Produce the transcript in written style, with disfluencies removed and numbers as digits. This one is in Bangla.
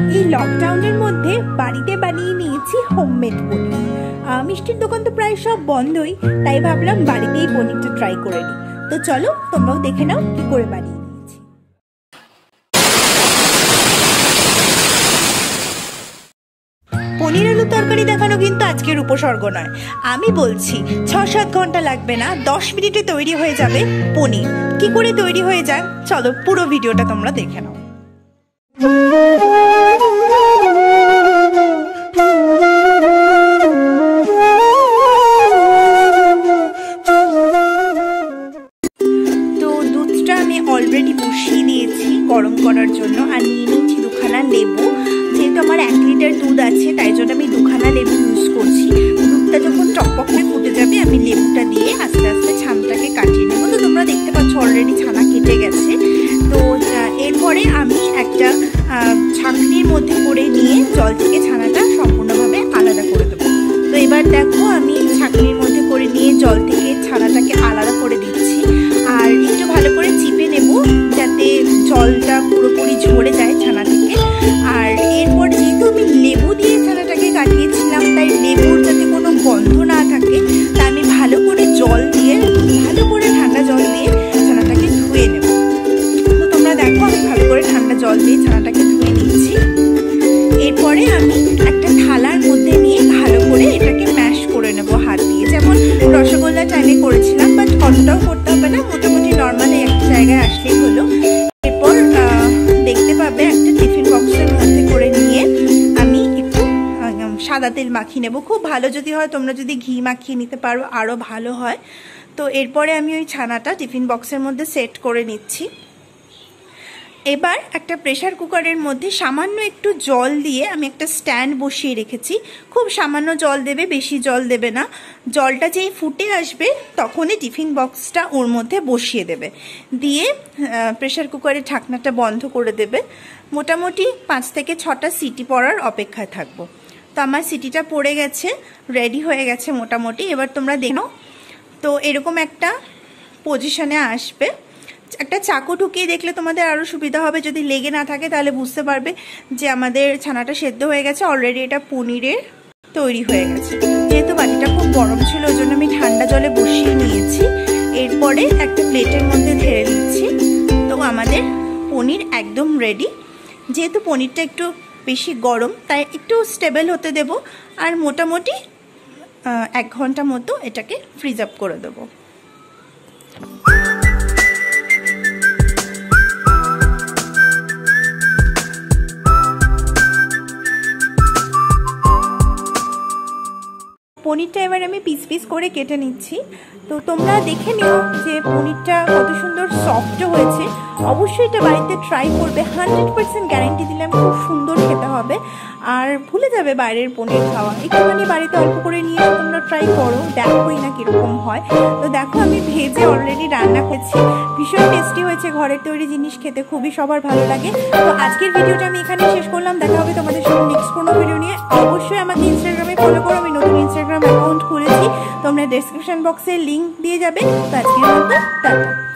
এই লকডাউনের মধ্যে বাড়িতে বানিয়ে নিয়েছি হোমমেড পনির। মিষ্টির দোকান তো প্রায় সব বন্ধই, তাই ভাবলাম বাড়িতেই পনিরটা ট্রাই করে নিই। তো চলো তোমরাও দেখে নাও কি করে বানিয়ে নিয়েছি। পনির আলু তরকারি দেখানো কিন্তু আজকের উপসর্গ নয়। আমি বলছি ৬-৭ ঘন্টা লাগবে না, 10 মিনিটে তৈরি হয়ে যাবে পনির। কি করে তৈরি হয়ে যায় চলো পুরো ভিডিওটা তোমরা দেখে নাও। অলরেডি বসিয়ে দিয়েছি গরম করার জন্য, আর নিয়ে নিয়েছি 2খানা লেবু। যেহেতু আমার 1 লিটার দুধ আছে তাই জন্য আমি 2খানা লেবু ইউজ করছি। দুধটা যখন টকটক করে ফুটে যাবে আমি লেবুটা দিয়ে আস্তে আস্তে ছানাটাকে কাটিয়ে নেবো। তো তোমরা দেখতে পাচ্ছ অলরেডি ছানা কেটে গেছে। তো এরপরে আমি একটা ছাঁকনির মধ্যে করে নিয়ে জল থেকে ছানাটা সম্পূর্ণভাবে আলাদা করে দেবো। তো এবার দেখো আমি ছাঁকনির মধ্যে করে নিয়ে জল থেকে ছানাটাকে আলাদা করে দিচ্ছি, আর একটু ভালো করে চিপে নেব যাতে জলটা পুরোপুরি ঝরে যায় ছানা থেকে। আর এরপর যেহেতু আমি লেবু দিয়ে ছানাটাকে কাটিয়েছিলাম তাই লেবুর যাতে কোনো গন্ধ না থাকে তা আমি ভালো করে জল দিয়ে ভালো করে ঠান্ডা জল দিয়ে ছানাটাকে ধুয়ে নেব। তো তোমরা দেখো আমি ভালো করে ঠান্ডা জল দিয়ে ছানাটাকে ধুয়ে নিচ্ছি। এরপরে আমি একটা থালার মধ্যে নিয়ে ভালো করে এটাকে ম্যাশ করে নেব হাত দিয়ে, যেমন রসগোল্লা টাইমে করেছিলাম, বাট অতটাও করতে হবে না, মোটামুটি নর্মালি একটা জায়গায় আসলেই হলো। এরপর দেখতে পাবে একটা টিফিন বক্সের মধ্যে করে নিয়ে আমি একটু সাদা তেল মাখিয়ে নেব। খুব ভালো যদি হয়, তোমরা যদি ঘি মাখিয়ে নিতে পারো আরও ভালো হয়। তো এরপরে আমি ওই ছানাটা টিফিন বক্সের মধ্যে সেট করে নিচ্ছি। এবার একটা প্রেসার কুকারের মধ্যে সামান্য একটু জল দিয়ে আমি একটা স্ট্যান্ড বসিয়ে রেখেছি। খুব সামান্য জল দেবে, বেশি জল দেবে না। জলটা যেই ফুটে আসবে তখনই টিফিন বক্সটা ওর মধ্যে বসিয়ে দেবে, দিয়ে প্রেসার কুকারের ঢাকনাটা বন্ধ করে দেবে। মোটামুটি 5 থেকে 6টা সিটি পড়ার অপেক্ষায় থাকবো। তো আমার সিটিটা পড়ে গেছে, রেডি হয়ে গেছে মোটামুটি। এবার তোমরা দেখো তো এরকম একটা পজিশনে আসবে। একটা চাকু ঢুকিয়ে দেখলে তোমাদের আরও সুবিধা হবে, যদি লেগে না থাকে তাহলে বুঝতে পারবে যে আমাদের ছানাটা সেদ্ধ হয়ে গেছে, অলরেডি এটা পনিরের তৈরি হয়ে গেছে। যেহেতু বাটিটা খুব গরম ছিল ওই জন্য আমি ঠান্ডা জলে বসিয়ে নিয়েছি। এরপরে একটা প্লেটের মধ্যে ঢেলে দিচ্ছি। তো আমাদের পনির একদম রেডি। যেহেতু পনিরটা একটু বেশি গরম তাই একটু স্টেবল হতে দেব, আর মোটামুটি 1 ঘন্টা মতো এটাকে ফ্রিজ আপ করে দেবো। পনিরটা এবার আমি পিস পিস করে কেটে নিচ্ছি। তো তোমরা দেখে নিও যে পনিরটা কত সুন্দর সফট হয়েছে। অবশ্যই এটা বাড়িতে ট্রাই করবে, 100% গ্যারান্টি দিলাম খুব সুন্দর খেতে হবে, আর ভুলে যাবে বাইরের পনির খাওয়া। একটুখানি বাড়িতে অল্প করে নিয়ে তোমরা ট্রাই করো, দেখোই না কীরকম হয়। তো দেখো আমি ভেজে অলরেডি রান্না করছি, ভীষণ টেস্টি হয়েছে। ঘরের তৈরি জিনিস খেতে খুবই সবার ভালো লাগে। তো আজকের ভিডিওটা আমি এখানে শেষ করলাম। দেখা হবে তোমাদের সাথে নেক্সট কোনো ভিডিও নিয়ে। অবশ্যই আমাকে ইনস্টাগ্রামে ফলো করো, আমি নতুন ইনস্টাগ্রাম অ্যাকাউন্ট খুলেছি, তোমরা ডেসক্রিপশন বক্সে লিঙ্ক দিয়ে যাবে। তো আজকের মতো টাটা।